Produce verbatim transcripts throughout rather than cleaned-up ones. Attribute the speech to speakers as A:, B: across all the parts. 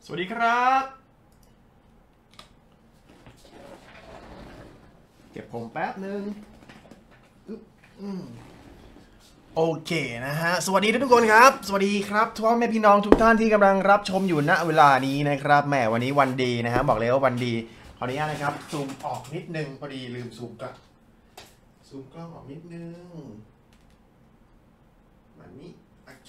A: สวัสดีครับเก็บผมแป๊บนึงโอเคนะฮะสวัสดีทุกคนครับสวัสดีครับทุกแม่พี่น้องทุกท่านที่กำลังรับชมอยู่ณเวลานี้นะครับแหมวันนี้วันดีนะฮะบอกเลยว่าวันดีขออนุญาตนะครับซูมออกนิดนึงพอดีลืมซูมกับซูมกล้องออกนิดนึงแบบนี้โอเค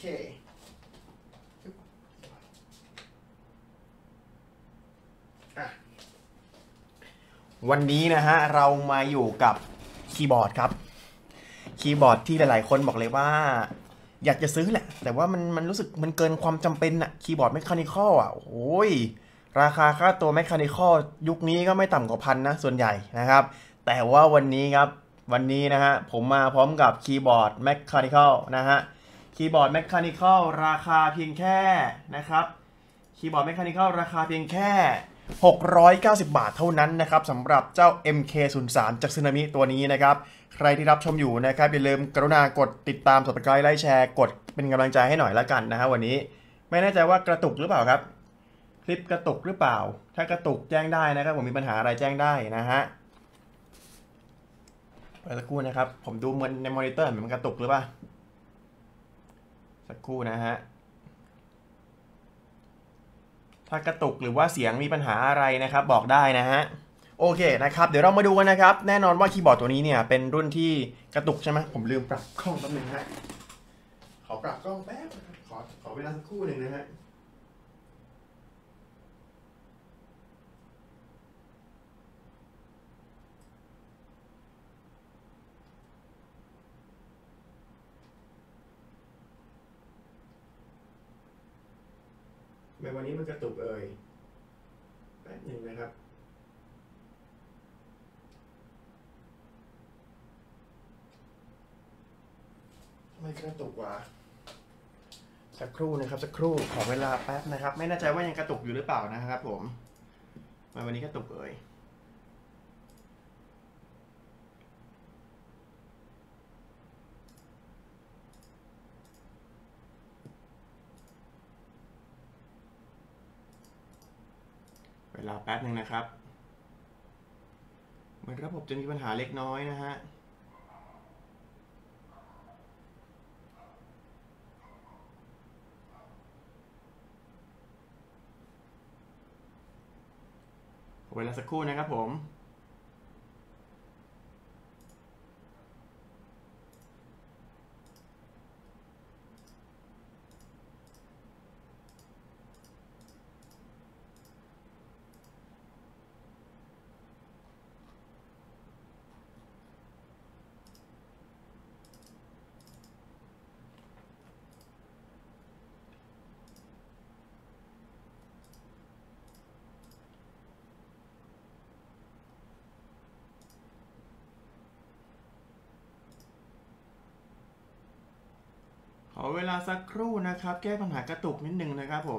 A: วันนี้นะฮะเรามาอยู่กับคีย์บอร์ดครับคีย์บอร์ดที่หลายๆคนบอกเลยว่าอยากจะซื้อแหละแต่ว่ามันมันรู้สึกมันเกินความจำเป็นอะคีย์บอร์ดแมคคานิคอลอะโอ้ยราคาค่าตัวแมคคานิคอลยุคนี้ก็ไม่ต่ำกว่าพันนะส่วนใหญ่นะครับแต่ว่าวันนี้ครับวันนี้นะฮะผมมาพร้อมกับคีย์บอร์ดแมคคานิคอลนะฮะคีย์บอร์ดแมคคานิคอลราคาเพียงแค่นะครับคีย์บอร์ดแมคคานิคอลราคาเพียงแค่หกร้อยเก้าสิบบาทเท่านั้นนะครับสำหรับเจ้า เอ็ม เค ศูนย์ สาม จากซึนามิตัวนี้นะครับใครที่รับชมอยู่นะครับอย่าลืมกรุณากดติดตาม Subscribe ไลค์แชร์กดเป็นกำลังใจให้หน่อยละกันนะฮะวันนี้ไม่แน่ใจว่ากระตุกหรือเปล่าครับคลิปกระตุกหรือเปล่าถ้ากระตุกแจ้งได้นะครับผมมีปัญหาอะไรแจ้งได้นะฮะสักครู่นะครับผมดูมันในมอนิเตอร์มันกระตุกหรือเปล่าสักครู่นะฮะถ้ากระตุกหรือว่าเสียงมีปัญหาอะไรนะครับบอกได้นะฮะโอเคนะครับเดี๋ยวเรามาดูกันนะครับแน่นอนว่าคีย์บอร์ดตัวนี้เนี่ยเป็นรุ่นที่กระตุกใช่ไหมผมลืมปรับกล้องแป๊บนึงฮะขอปรับกล้องแป๊บขอขอเวลาสักครู่หนึ่งนะฮะทำไมวันนี้มันกระตุกเอ่ยแป๊บนึงนะครับทำไมกระตุกวะสักครู่นะครับสักครู่ขอเวลาแป๊บนะครับไม่แน่ใจว่ายังกระตุกอยู่หรือเปล่านะครับผมทำไมวันนี้กระตุกเอ่ยเวลาแป๊บนึงนะครับเหมือนระบบจะมีปัญหาเล็กน้อยนะฮะเวลาสักครู่นะครับผมขอเวลาสักครู่นะครับแก้ปัญหากระตุกนิดนึงนะครับผม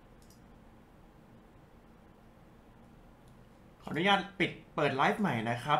A: ขออนุญาตปิดเปิดไลฟ์ใหม่นะครับ